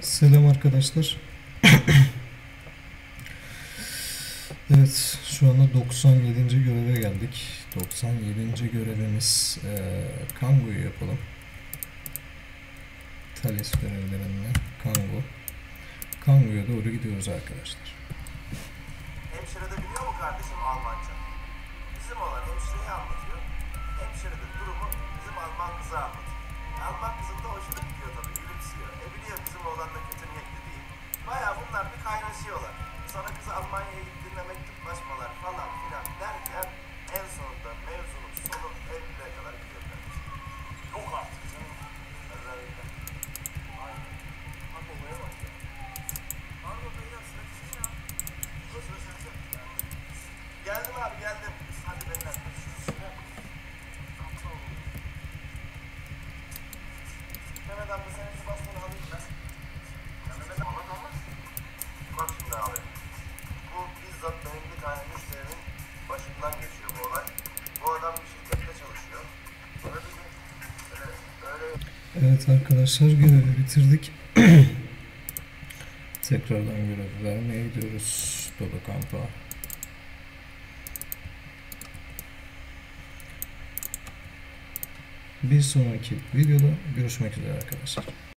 Selam arkadaşlar. Evet, şu anda 97. göreve geldik. 97. görevimiz Kango'yu yapalım. Thales görevlerinden Kango'ya doğru gidiyoruz arkadaşlar. Hemşire de biliyor mu kardeşim Almanca? Bizim olan hemşireyi anlatıyor. Hemşire de durumu bizim Alman kıza anlatıyor. Alman kızın da hoşuna gidiyor tabii, gülümsüyor. Biliyor bizim oğlan da kötü niyetli değil. Bayağı bunlar bir kaynaşıyorlar. Sonra kız Almanya'ya gittiğinde mektuplaşmalar falan filan derken en sonunda mevzunun sonu evliliğe kadar gidiyor kardeşim. Yok artık canım. Özellikle. Aynen. Bak olaya bak ya. Pardon beyler, sıra kişi ya. Sıra sende. Geldim abi, geldim. Hadi beyler. Mehmet abi senin şu bastonu alayım ben. Mehmet abi olmaz. Bak şimdi abi. Bu bizzat benim bir tane müşterinin başından geçiyor bu olay. Bu adam bir şirkette çalışıyor. Sonra bir gün öyle Evet arkadaşlar, görevi bitirdik. Tekrardan görev vermeye gidiyoruz Dodo Kamp'a. Bir sonraki videoda görüşmek üzere arkadaşlar.